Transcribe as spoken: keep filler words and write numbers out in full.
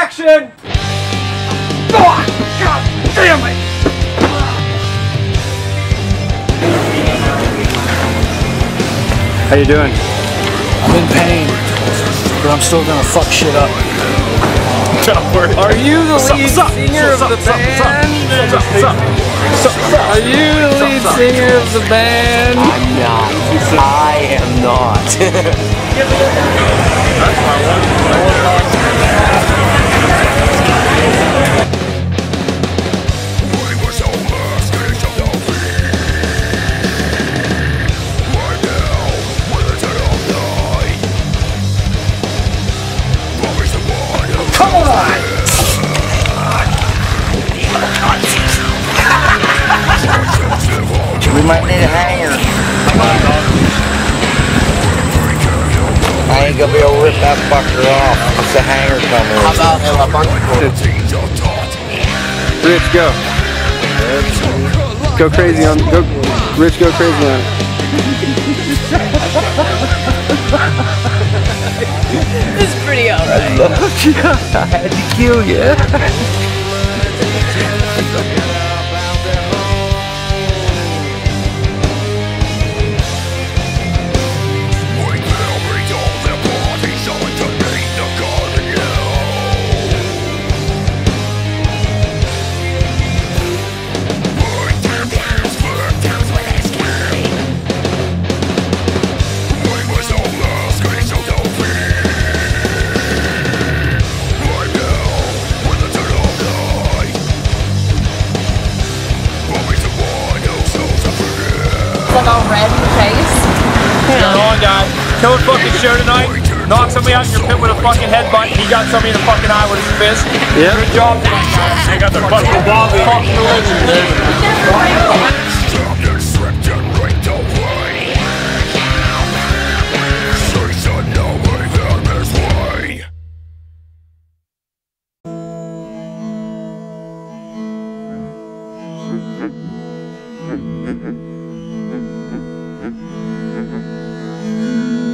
Action! Oh, God damn it! How you doing? I'm in pain, but I'm still gonna fuck shit up. Are you the lead singer of the band? Are you the lead singer of the band? I'm not. I am not. Come on! We might need a hanger. I ain't gonna be able to rip that fucker off. It's a hanger coming. How about a bunch of Rich, go. Go crazy on. Go, Rich, go crazy on it. This is pretty alright. I loved you. I had to kill you. Like all red in the face. You're on, guy. Killer fucking show tonight. Knock somebody out in your pit with a fucking headbutt. He got somebody in the fucking eye with his fist. Yeah. Good job tonight, guys. They got their fucking bobby. Fucking religion, dude. Mm-hmm.